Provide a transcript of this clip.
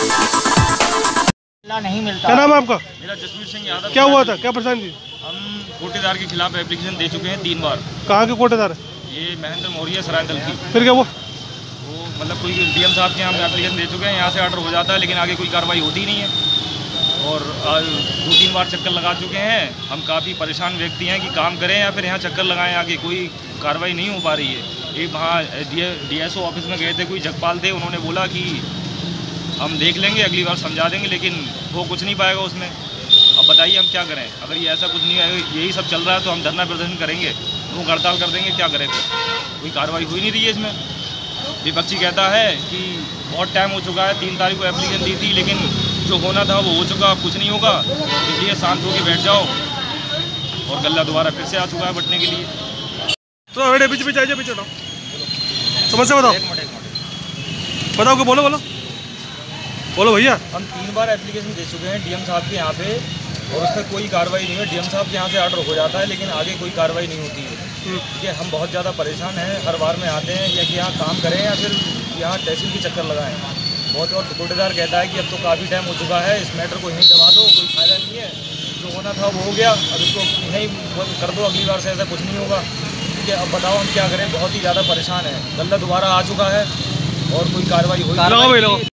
नहीं मिलता। क्या नाम है आपका? मेरा जसवीर सिंह यादव। क्या हुआ था, क्या परेशानी थी? हम कोटेदार के खिलाफ एप्लीकेशन दे चुके हैं 3 बार। कहाँ के कोटेदार है? ये महेंद्र मौर्य सराय दल की। फिर क्या वो मतलब कोई डीएम साहब के यहाँ हम एप्लीकेशन दे चुके हैं, यहाँ से ऑर्डर हो जाता है लेकिन आगे कोई कार्रवाई होती नहीं है। और 2-3 बार चक्कर लगा चुके हैं। हम काफ़ी परेशान व्यक्ति हैं कि काम करें या फिर यहाँ चक्कर लगाएं, आगे कोई कार्रवाई नहीं हो पा रही है। एक वहाँ डीएसओ ऑफिस में गए थे, कोई जगपाल थे, उन्होंने बोला कि हम देख लेंगे, अगली बार समझा देंगे, लेकिन वो कुछ नहीं पाएगा उसमें। अब बताइए हम क्या करें? अगर ये ऐसा कुछ नहीं है, यही सब चल रहा है तो हम धरना प्रदर्शन करेंगे, वो हड़ताल कर देंगे, क्या करें? कोई कार्रवाई हुई नहीं रही है इसमें। विपक्षी कहता है कि बहुत टाइम हो चुका है, 3 तारीख को एप्लीकेशन दी थी, लेकिन जो होना था वो हो चुका, अब कुछ नहीं होगा, इसलिए शांत होकर बैठ जाओ। और गल्ला दोबारा फिर से आ चुका है बटने के लिए। तो बेटे पीछे पीछे समस्या बताओ। बताओ कि बोलो भैया। हम 3 बार एप्लीकेशन दे चुके हैं डीएम साहब के यहाँ पे और उसमें कोई कार्रवाई नहीं है। डीएम साहब के यहाँ से ऑर्डर हो जाता है लेकिन आगे कोई कार्रवाई नहीं होती है। ठीक है, हम बहुत ज़्यादा परेशान हैं। हर बार में आते हैं या कि यहाँ काम करें या फिर यहाँ तहसील के चक्कर लगाएं बहुत। और कोटेदार कहता है कि अब तो काफ़ी टाइम हो चुका है, इस मैटर को यहीं दबा दो, कोई फायदा नहीं है, जो होना था वो हो गया, अब इसको यहीं कर दो, अगली बार से ऐसा कुछ नहीं होगा। ठीक है, अब बताओ हम क्या करें? बहुत ही ज़्यादा परेशान है। गल्ला दोबारा आ चुका है और कोई कार्रवाई हो